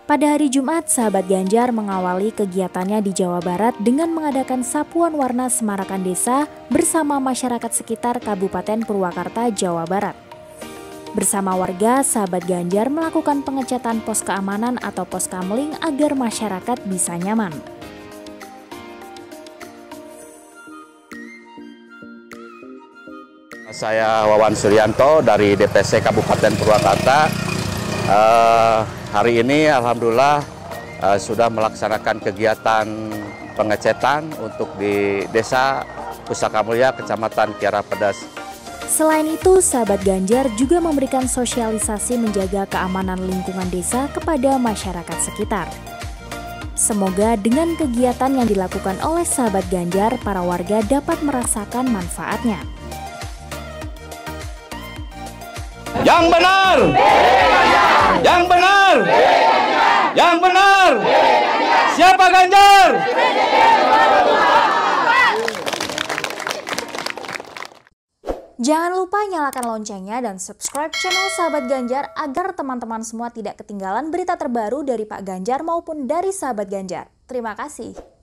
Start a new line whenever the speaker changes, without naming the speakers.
Pada hari Jumat, sahabat Ganjar mengawali kegiatannya di Jawa Barat dengan mengadakan sapuan warna semarakan desa bersama masyarakat sekitar Kabupaten Purwakarta, Jawa Barat. Bersama warga, sahabat Ganjar melakukan pengecatan pos keamanan atau pos kamling agar masyarakat bisa nyaman.
Saya Wawan Suryanto dari DPC Kabupaten Purwakarta. Hari ini alhamdulillah sudah melaksanakan kegiatan pengecetan untuk di Desa Pusaka Mulia, Kecamatan Kiara Pedas.
Selain itu, sahabat Ganjar juga memberikan sosialisasi menjaga keamanan lingkungan desa kepada masyarakat sekitar. Semoga dengan kegiatan yang dilakukan oleh sahabat Ganjar, para warga dapat merasakan manfaatnya.
Yang benar! Yang benar! Yang benar! Siapa Ganjar?
Jangan lupa nyalakan loncengnya dan subscribe channel Sahabat Ganjar agar teman-teman semua tidak ketinggalan berita terbaru dari Pak Ganjar maupun dari Sahabat Ganjar. Terima kasih.